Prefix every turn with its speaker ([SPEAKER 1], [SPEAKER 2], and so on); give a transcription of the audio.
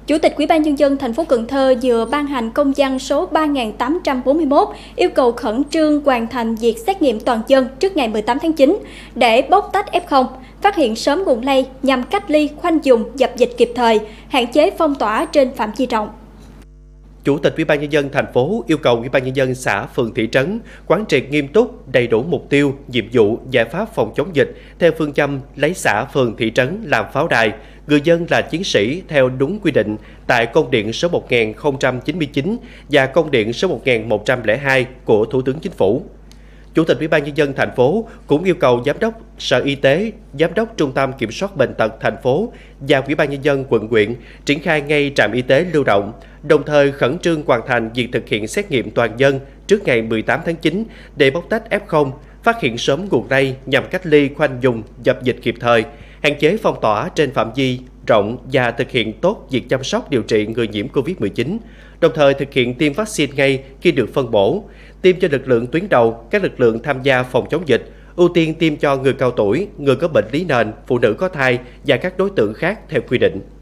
[SPEAKER 1] Chủ tịch Ủy ban Nhân dân thành phố Cần Thơ vừa ban hành công văn số 3841 yêu cầu khẩn trương hoàn thành việc xét nghiệm toàn dân trước ngày 18 tháng 9 để bóc tách F0, phát hiện sớm nguồn lây nhằm cách ly, khoanh vùng, dập dịch kịp thời, hạn chế phong tỏa trên phạm vi rộng.
[SPEAKER 2] Chủ tịch Ủy ban Nhân dân thành phố yêu cầu Ủy ban Nhân dân xã, phường, thị trấn quán triệt nghiêm túc, đầy đủ mục tiêu, nhiệm vụ, giải pháp phòng chống dịch theo phương châm lấy xã, phường, thị trấn làm pháo đài, người dân là chiến sĩ theo đúng quy định tại công điện số 1099 và công điện số 1102 của Thủ tướng Chính phủ. Chủ tịch Ủy ban Nhân dân thành phố cũng yêu cầu Giám đốc Sở Y tế, Giám đốc Trung tâm Kiểm soát Bệnh tật thành phố và Ủy ban Nhân dân quận huyện triển khai ngay trạm y tế lưu động, đồng thời khẩn trương hoàn thành việc thực hiện xét nghiệm toàn dân trước ngày 18 tháng 9 để bóc tách F0, phát hiện sớm nguồn lây nhằm cách ly, khoanh vùng, dập dịch kịp thời, hạn chế phong tỏa trên phạm vi rộng và thực hiện tốt việc chăm sóc điều trị người nhiễm Covid-19, đồng thời thực hiện tiêm vaccine ngay khi được phân bổ, tiêm cho lực lượng tuyến đầu, các lực lượng tham gia phòng chống dịch, ưu tiên tiêm cho người cao tuổi, người có bệnh lý nền, phụ nữ có thai và các đối tượng khác theo quy định.